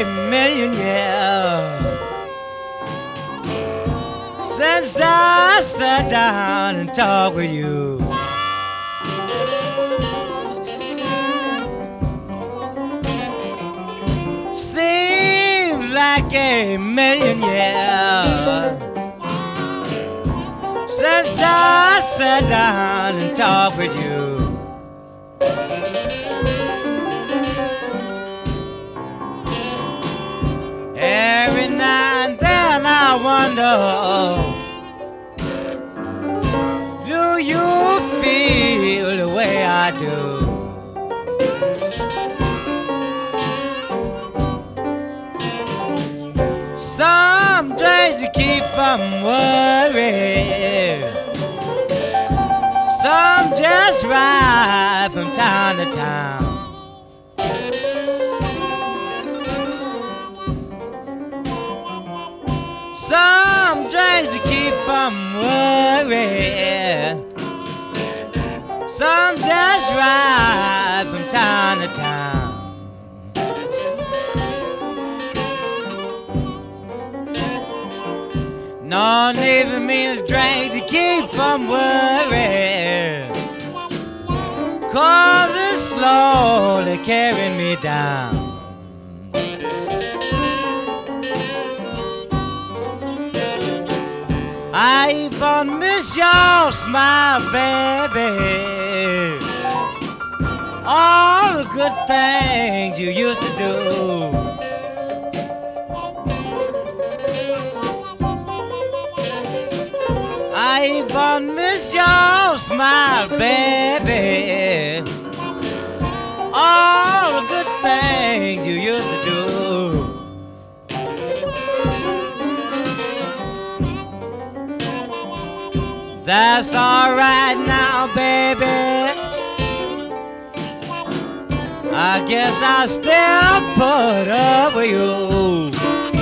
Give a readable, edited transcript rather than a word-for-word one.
million years since I sat down and talked with you. Seems like a million years since I sat down and talked with you. Every now and then I wonder, do you feel the way I do? Some days to keep from worry, some just ride from town to town. Some days to keep from worry, some just ride from town to town. No need for me to drink to keep from worry, 'cause it's slowly carrying me down. I even miss your smile, baby, all the good things you used to do. I even miss your smile, baby, all the good things you used to do. That's all right now, baby, I guess I'll still put up with you.